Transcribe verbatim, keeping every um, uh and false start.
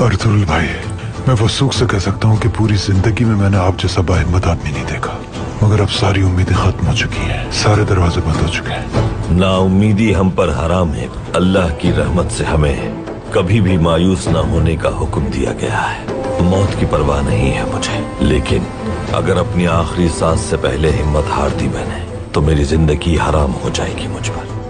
अर्तुल भाई, मैं वसूख से कह सकता हूँ कि पूरी जिंदगी में मैंने आप जैसा बाहिम्मत आदमी नहीं देखा, मगर अब सारी उम्मीदें खत्म हो चुकी हैं, सारे दरवाजे बंद हो चुके हैं। नाउम्मीदी हम पर हराम है। अल्लाह की रहमत से हमें कभी भी मायूस न होने का हुक्म दिया गया है। मौत की परवाह नहीं है मुझे, लेकिन अगर अपनी आखिरी सांस से पहले हिम्मत हार दी मैंने तो मेरी जिंदगी हराम हो जाएगी मुझ पर।